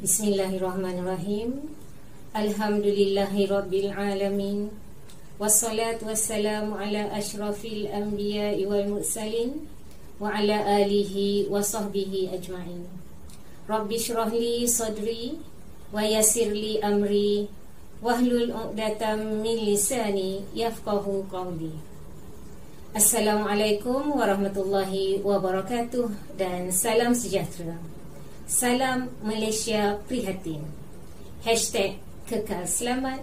Bismillahirrahmanirrahim. Alhamdulillahirabbil alamin. Wassalatu wassalamu ala asyrafil anbiya'i wal mursalin wa ala alihi wa sahbihi ajma'in. Rabbi shrah li sadri wa yassir li amri wahlul 'uqdatam min lisani yafqahu qawli. Assalamualaikum warahmatullahi wabarakatuh dan salam sejahtera. Salam Malaysia Prihatin. #kekal selamat.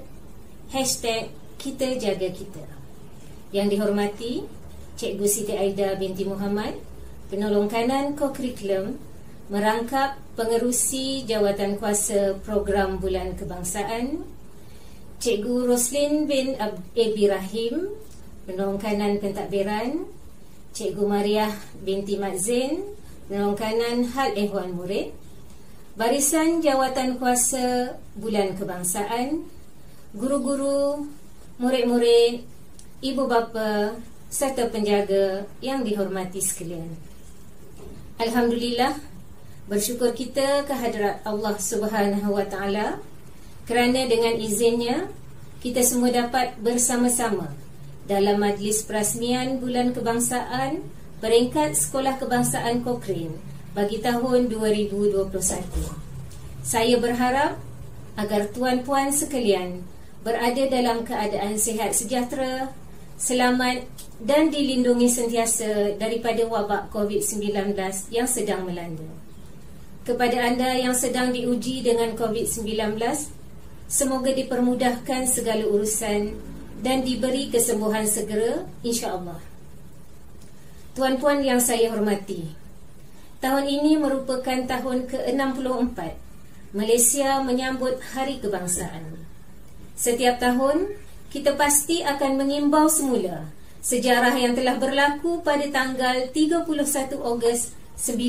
#kita jaga kita. Yang dihormati Cikgu Siti Aida binti Muhammad, penolong kanan ko-kurikulum merangkap pengerusi jawatan kuasa program Bulan Kebangsaan, Cikgu Roslin bin Abi Rahim, penolong kanan pentadbiran, Cikgu Mariah binti Mat Zain, penolong kanan hal ehwal murid, barisan jawatan kuasa Bulan Kebangsaan, guru-guru, murid-murid, ibu bapa serta penjaga yang dihormati sekalian. Alhamdulillah, bersyukur kita kehadrat Allah Subhanahu Wa Taala kerana dengan izinnya kita semua dapat bersama-sama dalam majlis perasmian Bulan Kebangsaan peringkat Sekolah Kebangsaan Cochrane bagi tahun 2021. Saya berharap agar tuan-puan sekalian berada dalam keadaan sihat sejahtera, selamat dan dilindungi sentiasa daripada wabak COVID-19 yang sedang melanda. Kepada anda yang sedang diuji dengan COVID-19, semoga dipermudahkan segala urusan dan diberi kesembuhan segera, insya-Allah. Tuan-puan yang saya hormati, tahun ini merupakan tahun ke-64 Malaysia menyambut Hari Kebangsaan. Setiap tahun, kita pasti akan mengimbau semula sejarah yang telah berlaku pada tanggal 31 Ogos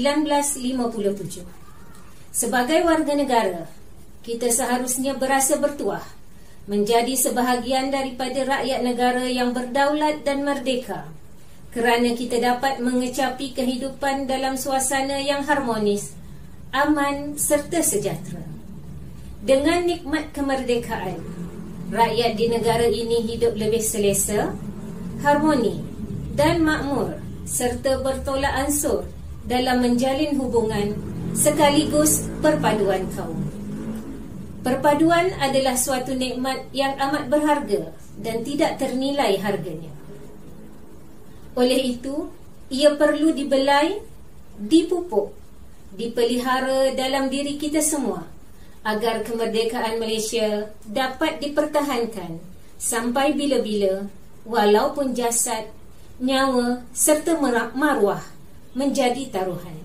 1957. Sebagai warga negara, kita seharusnya berasa bertuah menjadi sebahagian daripada rakyat negara yang berdaulat dan merdeka, kerana kita dapat mengecapi kehidupan dalam suasana yang harmonis, aman serta sejahtera. Dengan nikmat kemerdekaan, rakyat di negara ini hidup lebih selesa, harmoni dan makmur serta bertolak ansur dalam menjalin hubungan sekaligus perpaduan kaum. Perpaduan adalah suatu nikmat yang amat berharga dan tidak ternilai harganya. Oleh itu, ia perlu dibelai, dipupuk, dipelihara dalam diri kita semua agar kemerdekaan Malaysia dapat dipertahankan sampai bila-bila, walaupun jasad, nyawa serta maruah menjadi taruhan.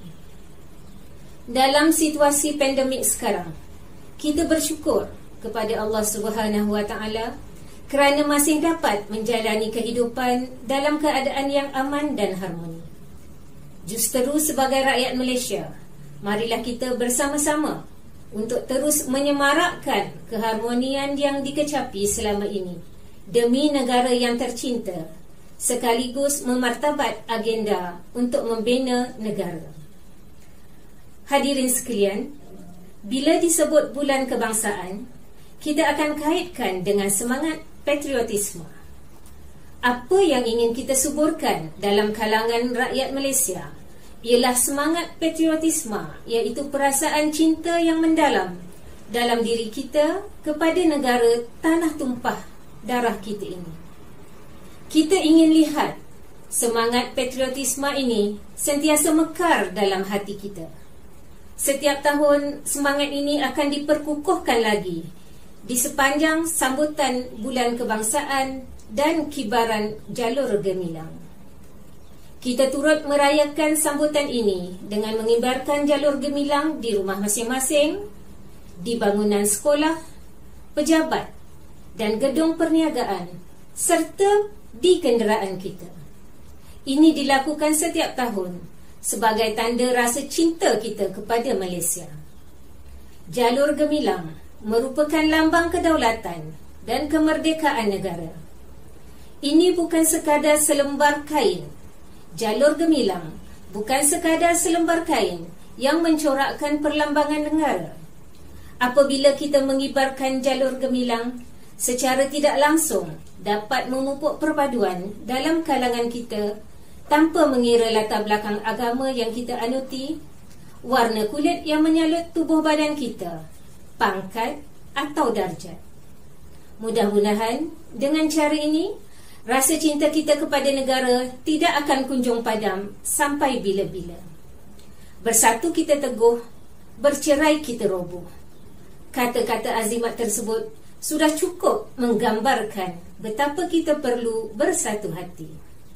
Dalam situasi pandemik sekarang, kita bersyukur kepada Allah Subhanahu Wa Taala kerana masih dapat menjalani kehidupan dalam keadaan yang aman dan harmoni. Justeru sebagai rakyat Malaysia, marilah kita bersama-sama untuk terus menyemarakkan keharmonian yang dikecapi selama ini demi negara yang tercinta, sekaligus memartabat agenda untuk membina negara. Hadirin sekalian, bila disebut Bulan Kebangsaan, kita akan kaitkan dengan semangat patriotisme. Apa yang ingin kita suburkan dalam kalangan rakyat Malaysia ialah semangat patriotisme, iaitu perasaan cinta yang mendalam dalam diri kita kepada negara tanah tumpah darah kita ini. Kita ingin lihat semangat patriotisme ini sentiasa mekar dalam hati kita. Setiap tahun semangat ini akan diperkukuhkan lagi di sepanjang sambutan Bulan Kebangsaan dan kibaran jalur gemilang. Kita turut merayakan sambutan ini dengan mengibarkan jalur gemilang di rumah masing-masing, di bangunan sekolah, pejabat dan gedung perniagaan, serta di kenderaan kita. Ini dilakukan setiap tahun sebagai tanda rasa cinta kita kepada Malaysia. Jalur gemilang merupakan lambang kedaulatan dan kemerdekaan negara. Ini bukan sekadar selembar kain. Jalur gemilang bukan sekadar selembar kain yang mencorakkan perlambangan negara. apabila kita mengibarkan jalur gemilang, secara tidak langsung dapat memupuk perpaduan dalam kalangan kita tanpa mengira latar belakang agama yang kita anuti, warna kulit yang menyalut tubuh badan kita, pangkat atau darjat. Mudah-mudahan dengan cara ini, rasa cinta kita kepada negara tidak akan kunjung padam sampai bila-bila. Bersatu kita teguh, bercerai kita roboh. Kata-kata azimat tersebut sudah cukup menggambarkan betapa kita perlu bersatu hati.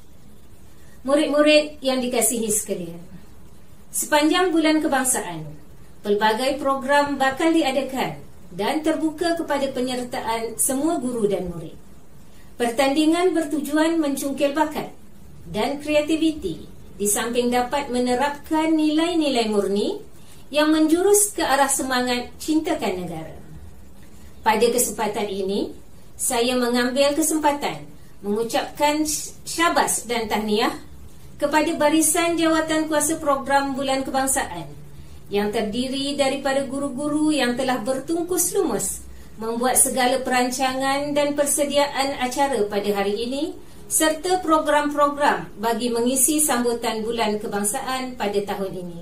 Murid-murid yang dikasihi sekalian, sepanjang bulan kebangsaan, pelbagai program bakal diadakan dan terbuka kepada penyertaan semua guru dan murid. Pertandingan bertujuan mencungkil bakat dan kreativiti, di samping dapat menerapkan nilai-nilai murni yang menjurus ke arah semangat cintakan negara. Pada kesempatan ini, saya mengambil kesempatan mengucapkan syabas dan tahniah kepada barisan jawatan kuasa program Bulan Kebangsaan yang terdiri daripada guru-guru yang telah bertungkus lumus membuat segala perancangan dan persediaan acara pada hari ini serta program-program bagi mengisi sambutan Bulan Kebangsaan pada tahun ini.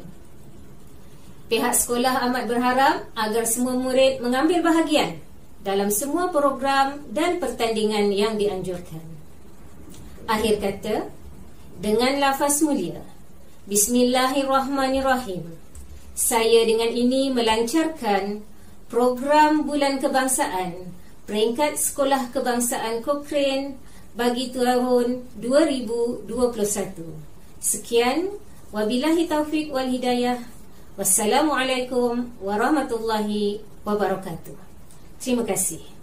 Pihak sekolah amat berharap agar semua murid mengambil bahagian dalam semua program dan pertandingan yang dianjurkan. Akhir kata, dengan lafaz mulia, Bismillahirrahmanirrahim, saya dengan ini melancarkan program Bulan Kebangsaan peringkat Sekolah Kebangsaan Cochrane bagi tahun 2021. Sekian, wabillahi taufiq wal hidayah. Wassalamualaikum warahmatullahi wabarakatuh. Terima kasih.